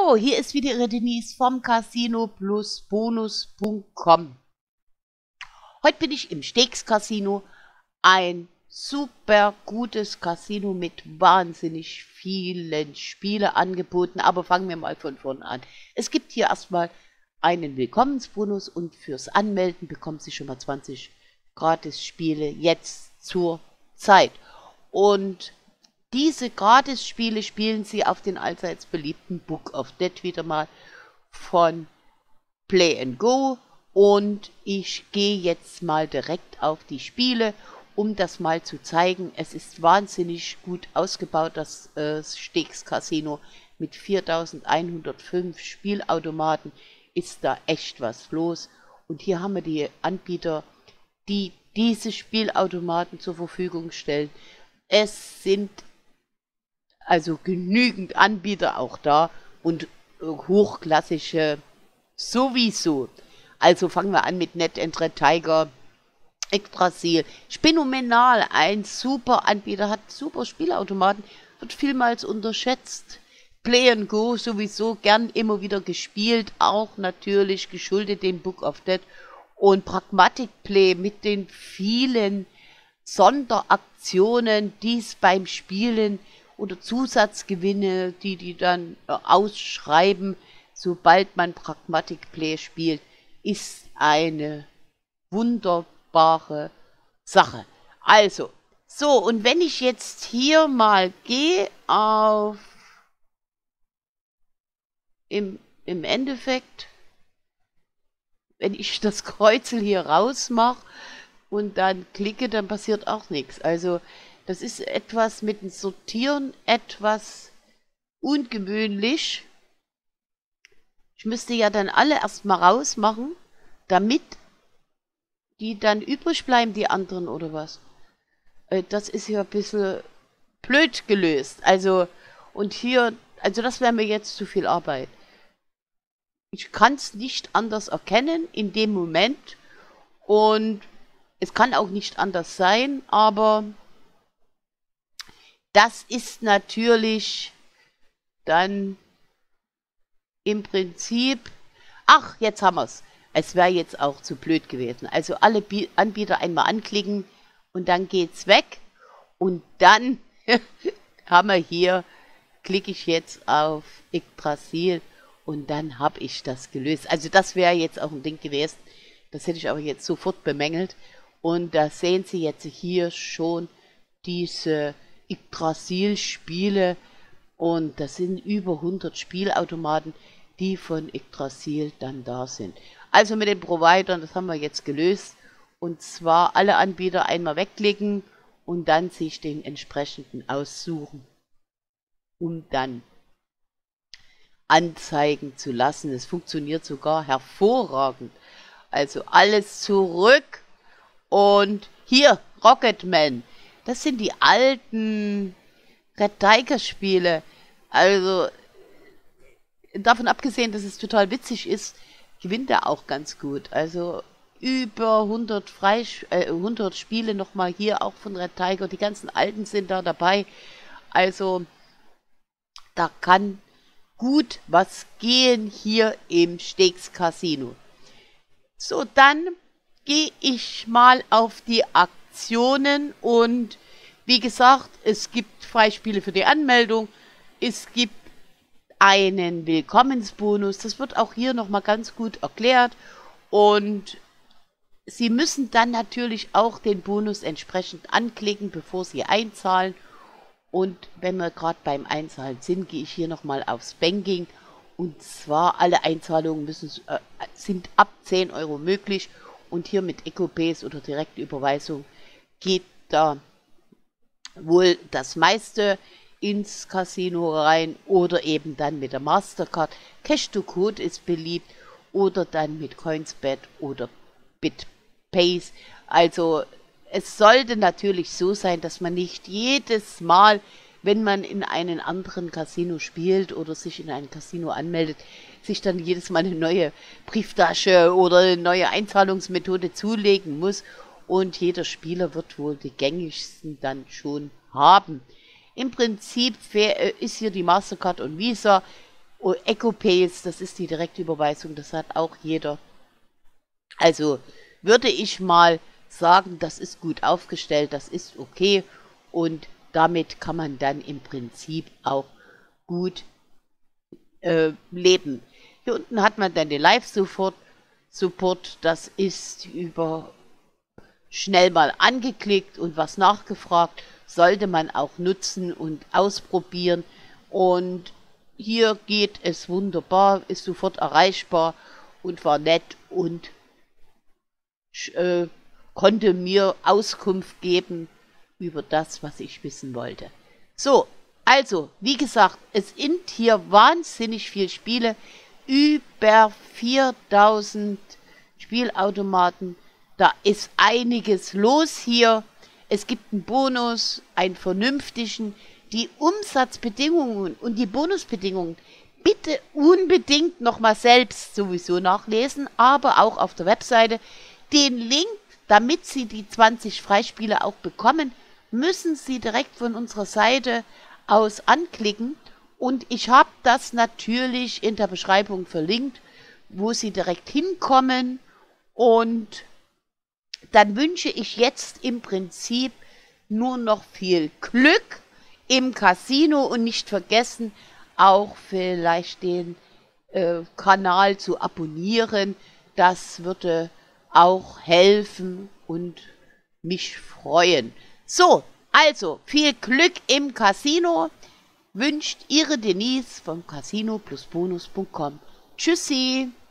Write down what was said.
Hallo, hier ist wieder Ihre Denise vom Casino-Plus-Bonus.com. Heute bin ich im Steaks Casino, ein super gutes Casino mit wahnsinnig vielen Spieleangeboten. Aber fangen wir mal von vorne an. Es gibt hier erstmal einen Willkommensbonus und fürs Anmelden bekommen Sie schon mal 20 Gratis-Spiele jetzt zur Zeit. Und diese Gratis-Spiele spielen Sie auf den allseits beliebten Book of Dead wieder mal von Play & Go. Und ich gehe jetzt mal direkt auf die Spiele, um das mal zu zeigen. Es ist wahnsinnig gut ausgebaut, das Steaks Casino mit 4105 Spielautomaten. Ist da echt was los. Und hier haben wir die Anbieter, die diese Spielautomaten zur Verfügung stellen. Es sind also genügend Anbieter auch da und hochklassische sowieso. Also fangen wir an mit NetEnt Tiger, Yggdrasil. Spinomenal, ein super Anbieter, hat super Spielautomaten, wird vielmals unterschätzt. Play & Go sowieso gern immer wieder gespielt, auch natürlich geschuldet dem Book of Dead. Und Pragmatic Play mit den vielen Sonderaktionen, die es beim Spielen oder Zusatzgewinne, die dann ausschreiben, sobald man Pragmatic Play spielt, ist eine wunderbare Sache. Also, so, und wenn ich jetzt hier mal gehe auf im Endeffekt, wenn ich das Kreuzel hier rausmache und dann klicke, dann passiert auch nichts. Also das ist etwas mit dem Sortieren, etwas ungewöhnlich. Ich müsste ja dann alle erstmal rausmachen, damit die dann übrig bleiben, die anderen, oder was? Das ist hier ein bisschen blöd gelöst. Also, und hier, also das wäre mir jetzt zu viel Arbeit. Ich kann es nicht anders erkennen in dem Moment und es kann auch nicht anders sein, aber das ist natürlich dann im Prinzip, ach, jetzt haben wir es. Es wäre jetzt auch zu blöd gewesen. Also alle Anbieter einmal anklicken und dann geht's weg. Und dann haben wir hier, klicke ich jetzt auf Yggdrasil und dann habe ich das gelöst. Also das wäre jetzt auch ein Ding gewesen. Das hätte ich aber jetzt sofort bemängelt. Und da sehen Sie jetzt hier schon diese Yggdrasil-Spiele und das sind über 100 Spielautomaten, die von Yggdrasil dann da sind. Also mit den Providern, das haben wir jetzt gelöst, und zwar alle Anbieter einmal wegklicken und dann sich den entsprechenden aussuchen, um dann anzeigen zu lassen. Es funktioniert sogar hervorragend. Also alles zurück und hier Rocketman. Das sind die alten Red Tiger Spiele. Also davon abgesehen, dass es total witzig ist, gewinnt er auch ganz gut. Also über 100 100 Spiele nochmal hier auch von Red Tiger. Die ganzen alten sind da dabei. Also da kann gut was gehen hier im Steaks Casino. So, dann gehe ich mal auf die Aktionen und wie gesagt, es gibt Freispiele für die Anmeldung, es gibt einen Willkommensbonus, das wird auch hier nochmal ganz gut erklärt und Sie müssen dann natürlich auch den Bonus entsprechend anklicken, bevor Sie einzahlen. Und wenn wir gerade beim Einzahlen sind, gehe ich hier nochmal aufs Banking. Und zwar alle Einzahlungen sind ab 10 Euro möglich. Und hier mit EcoPays oder Direktüberweisung geht da wohl das meiste ins Casino rein. Oder eben dann mit der Mastercard. Cash to Code ist beliebt. Oder dann mit Coinsbet oder BitPays. Also es sollte natürlich so sein, dass man nicht jedes Mal, wenn man in einen anderen Casino spielt oder sich in ein Casino anmeldet, sich dann jedes Mal eine neue Brieftasche oder eine neue Einzahlungsmethode zulegen muss. Und jeder Spieler wird wohl die gängigsten dann schon haben. Im Prinzip ist hier die Mastercard und Visa. EcoPays, das ist die Direktüberweisung, das hat auch jeder. Also würde ich mal sagen, das ist gut aufgestellt, das ist okay und damit kann man dann im Prinzip auch gut leben. Hier unten hat man dann den Live-Support, das ist über schnell mal angeklickt und was nachgefragt, sollte man auch nutzen und ausprobieren. Und hier geht es wunderbar, ist sofort erreichbar und war nett und konnte mir Auskunft geben über das, was ich wissen wollte. So, also, wie gesagt, es sind hier wahnsinnig viele Spiele, über 4000 Spielautomaten, da ist einiges los hier. Es gibt einen Bonus, einen vernünftigen, die Umsatzbedingungen und die Bonusbedingungen bitte unbedingt nochmal selbst sowieso nachlesen, aber auch auf der Webseite. Den Link, damit Sie die 20 Freispiele auch bekommen, müssen Sie direkt von unserer Seite aus anklicken und ich habe das natürlich in der Beschreibung verlinkt, wo Sie direkt hinkommen und dann wünsche ich jetzt im Prinzip nur noch viel Glück im Casino und nicht vergessen, auch vielleicht den Kanal zu abonnieren. Das würde auch helfen und mich freuen. So, also viel Glück im Casino wünscht Ihre Denise vom Casino-plus-bonus.com. Tschüssi!